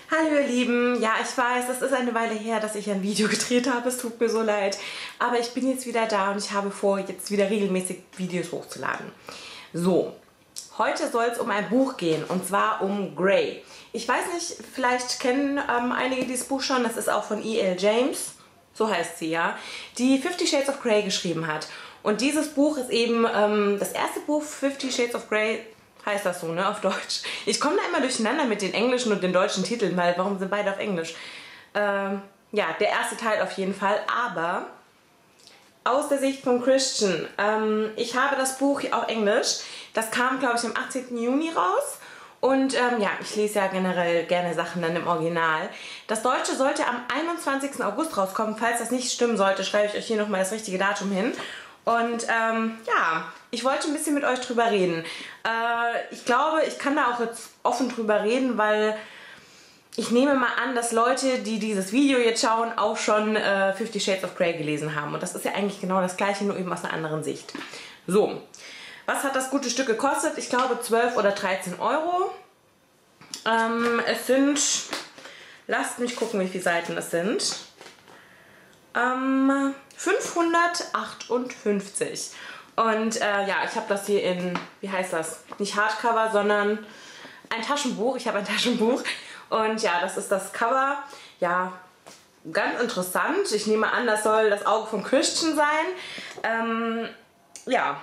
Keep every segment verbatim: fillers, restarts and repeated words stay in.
Hallo ihr Lieben, ja ich weiß, es ist eine Weile her, dass ich ein Video gedreht habe, es tut mir so leid, aber ich bin jetzt wieder da und ich habe vor, jetzt wieder regelmäßig Videos hochzuladen. So, heute soll es um ein Buch gehen und zwar um Grey. Ich weiß nicht, vielleicht kennen ähm, einige dieses Buch schon, das ist auch von E L James, so heißt sie ja, die Fifty Shades of Grey geschrieben hat. Und dieses Buch ist eben ähm, das erste Buch, Fifty Shades of Grey, heißt das so, ne, auf Deutsch. Ich komme da immer durcheinander mit den englischen und den deutschen Titeln, weil warum sind beide auf Englisch? Ähm, ja, der erste Teil auf jeden Fall, aber aus der Sicht von Christian. Ähm, ich habe das Buch auf Englisch, das kam, glaube ich, am achtzehnten Juni raus. Und ähm, ja, ich lese ja generell gerne Sachen dann im Original. Das Deutsche sollte am einundzwanzigsten August rauskommen. Falls das nicht stimmen sollte, schreibe ich euch hier nochmal das richtige Datum hin. Und ähm, ja, ich wollte ein bisschen mit euch drüber reden. Äh, ich glaube, ich kann da auch jetzt offen drüber reden, weil ich nehme mal an, dass Leute, die dieses Video jetzt schauen, auch schon äh, Fifty Shades of Grey gelesen haben. Und das ist ja eigentlich genau das gleiche, nur eben aus einer anderen Sicht. So, was hat das gute Stück gekostet? Ich glaube zwölf oder dreizehn Euro. Ähm, es sind, lasst mich gucken, wie viele Seiten es sind. Ähm, fünfhundertachtundfünfzig. Und äh, ja, ich habe das hier in, wie heißt das? Nicht Hardcover, sondern ein Taschenbuch. Ich habe ein Taschenbuch. Und ja, das ist das Cover. Ja, ganz interessant. Ich nehme an, das soll das Auge von Christian sein. Ähm, ja.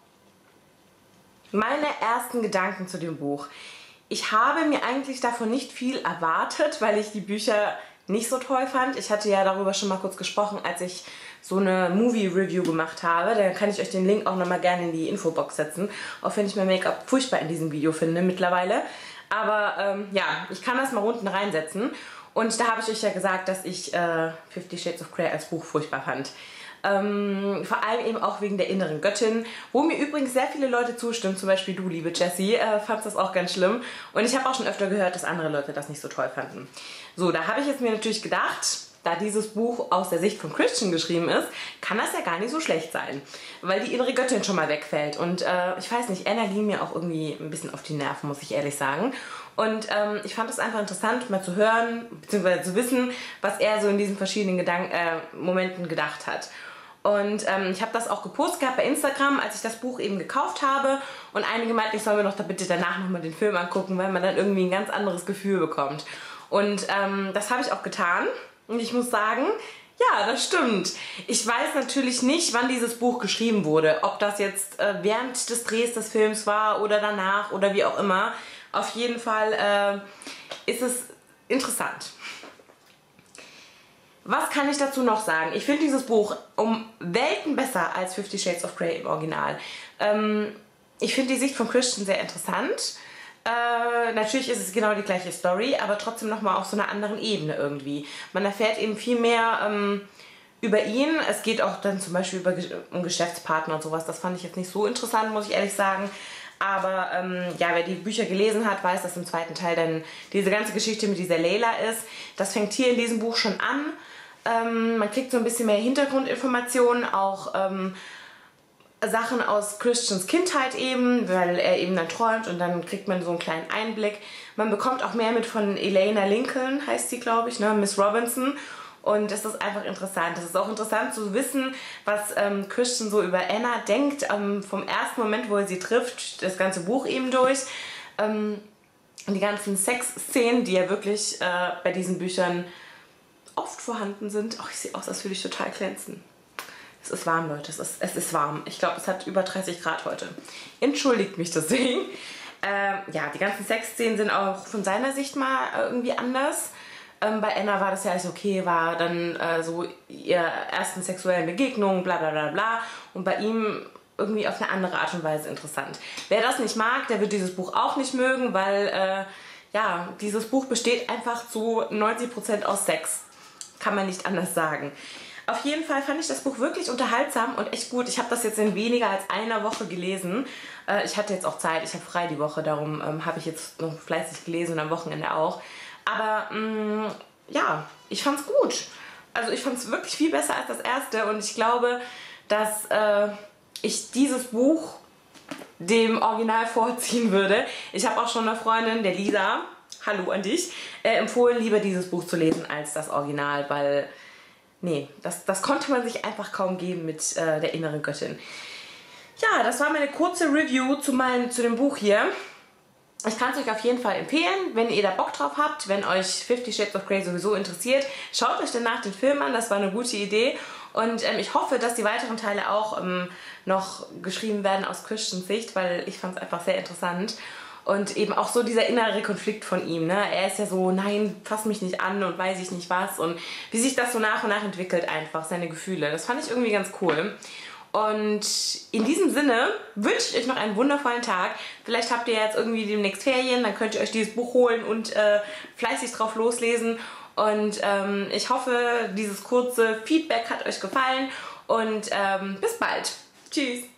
Meine ersten Gedanken zu dem Buch. Ich habe mir eigentlich davon nicht viel erwartet, weil ich die Bücher nicht so toll fand. Ich hatte ja darüber schon mal kurz gesprochen, als ich so eine Movie-Review gemacht habe. Da kann ich euch den Link auch nochmal gerne in die Infobox setzen. Auch wenn ich mein Make-up furchtbar in diesem Video finde mittlerweile. Aber ähm, ja, ich kann das mal unten reinsetzen. Und da habe ich euch ja gesagt, dass ich äh, Fifty Shades of Grey als Buch furchtbar fand. Ähm, vor allem eben auch wegen der inneren Göttin, wo mir übrigens sehr viele Leute zustimmen, zum Beispiel du, liebe Jessie, äh, fandst das auch ganz schlimm. Und ich habe auch schon öfter gehört, dass andere Leute das nicht so toll fanden. So, da habe ich jetzt mir natürlich gedacht, da dieses Buch aus der Sicht von Christian geschrieben ist, kann das ja gar nicht so schlecht sein, weil die innere Göttin schon mal wegfällt. Und äh, ich weiß nicht, Anna ging mir auch irgendwie ein bisschen auf die Nerven, muss ich ehrlich sagen. Und ähm, ich fand es einfach interessant, mal zu hören, beziehungsweise zu wissen, was er so in diesen verschiedenen Gedank äh, Momenten gedacht hat. Und ähm, ich habe das auch gepostet gehabt bei Instagram, als ich das Buch eben gekauft habe. Und einige meinten, ich soll mir doch da bitte danach nochmal den Film angucken, weil man dann irgendwie ein ganz anderes Gefühl bekommt. Und ähm, das habe ich auch getan. Und ich muss sagen, ja, das stimmt. Ich weiß natürlich nicht, wann dieses Buch geschrieben wurde. Ob das jetzt äh, während des Drehs des Films war oder danach oder wie auch immer. Auf jeden Fall äh, ist es interessant. Was kann ich dazu noch sagen? Ich finde dieses Buch um Welten besser als Fifty Shades of Grey im Original. Ähm, ich finde die Sicht von Christian sehr interessant. Äh, natürlich ist es genau die gleiche Story, aber trotzdem nochmal auf so einer anderen Ebene irgendwie. Man erfährt eben viel mehr ähm, über ihn. Es geht auch dann zum Beispiel über, um Geschäftspartner und sowas. Das fand ich jetzt nicht so interessant, muss ich ehrlich sagen. Aber ähm, ja, wer die Bücher gelesen hat, weiß, dass im zweiten Teil dann diese ganze Geschichte mit dieser Layla ist. Das fängt hier in diesem Buch schon an. Ähm, man kriegt so ein bisschen mehr Hintergrundinformationen, auch ähm, Sachen aus Christians Kindheit eben, weil er eben dann träumt und dann kriegt man so einen kleinen Einblick. Man bekommt auch mehr mit von Elena Lincoln, heißt sie, glaube ich, ne? Miss Robinson. Und das ist einfach interessant. Es ist auch interessant zu wissen, was ähm, Christian so über Anna denkt, ähm, vom ersten Moment, wo er sie trifft, das ganze Buch eben durch. Ähm, die ganzen Sexszenen, die ja wirklich äh, bei diesen Büchern oft vorhanden sind. Oh, ich sehe aus, als würde ich total glänzen. Es ist warm, Leute. Es ist, es ist warm. Ich glaube, es hat über dreißig Grad heute. Entschuldigt mich deswegen. Ähm, ja, die ganzen Sexszenen sind auch von seiner Sicht mal irgendwie anders. Ähm, bei Anna war das ja alles okay, war dann äh, so ihre ersten sexuellen Begegnungen, bla bla bla bla. Und bei ihm irgendwie auf eine andere Art und Weise interessant. Wer das nicht mag, der wird dieses Buch auch nicht mögen, weil äh, ja, dieses Buch besteht einfach zu neunzig Prozent aus Sex. Kann man nicht anders sagen. Auf jeden Fall fand ich das Buch wirklich unterhaltsam und echt gut. Ich habe das jetzt in weniger als einer Woche gelesen. Äh, ich hatte jetzt auch Zeit, ich habe frei die Woche, darum ähm, habe ich jetzt noch fleißig gelesen und am Wochenende auch. Aber mh, ja, ich fand's gut. Also ich fand es wirklich viel besser als das erste und ich glaube, dass äh, ich dieses Buch dem Original vorziehen würde. Ich habe auch schon eine Freundin, der Lisa, hallo an dich, äh, empfohlen, lieber dieses Buch zu lesen als das Original, weil, nee, das, das konnte man sich einfach kaum geben mit äh, der inneren Göttin. Ja, das war meine kurze Review zu, mein, zu dem Buch hier. Ich kann es euch auf jeden Fall empfehlen, wenn ihr da Bock drauf habt, wenn euch Fifty Shades of Grey sowieso interessiert. Schaut euch danach den Film an, das war eine gute Idee. Und ähm, ich hoffe, dass die weiteren Teile auch ähm, noch geschrieben werden aus Christians Sicht, weil ich fand es einfach sehr interessant. Und eben auch so dieser innere Konflikt von ihm. Ne? Er ist ja so, nein, fass mich nicht an und weiß ich nicht was. Und wie sich das so nach und nach entwickelt einfach, seine Gefühle. Das fand ich irgendwie ganz cool. Und in diesem Sinne wünsche ich euch noch einen wundervollen Tag. Vielleicht habt ihr jetzt irgendwie demnächst Ferien, dann könnt ihr euch dieses Buch holen und äh, fleißig drauf loslesen. Und ähm, ich hoffe, dieses kurze Feedback hat euch gefallen und ähm, bis bald. Tschüss!